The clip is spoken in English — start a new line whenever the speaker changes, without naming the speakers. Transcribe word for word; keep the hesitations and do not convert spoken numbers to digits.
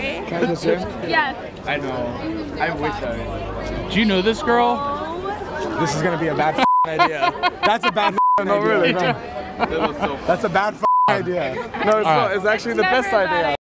sorry.
Can I kiss you?
Yes.
I know. I wish I.
Do you know this girl?
This is gonna be a bad idea. That's a bad no, idea. Really, no. That was so That's a bad idea. No, it's not. It's actually the best idea.